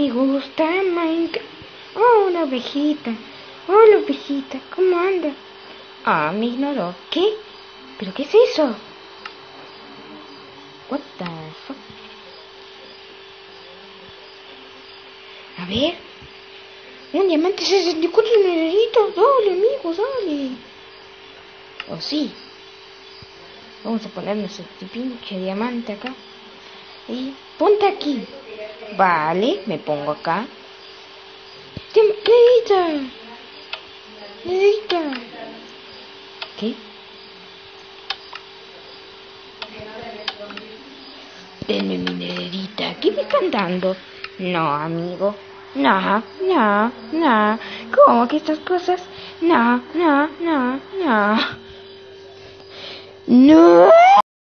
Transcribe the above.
me gusta Minecraft. Oh, una ovejita. Hola, ovejita, ¿cómo anda? Ah, me ignoró. ¿Qué? ¿Pero qué es eso? What the fuck? A ver. Un diamante 64 nereritos. Dale, amigo, dale. O sí. Vamos a ponernos este pinche diamante acá. Y ponte aquí. Vale, me pongo acá. ¿Qué necesita? Necesita. ¿Qué? Denme mi nederita. ¿Qué me están dando? No, amigo. No, no, no. ¿Cómo que estas cosas? No, no, no, no. No.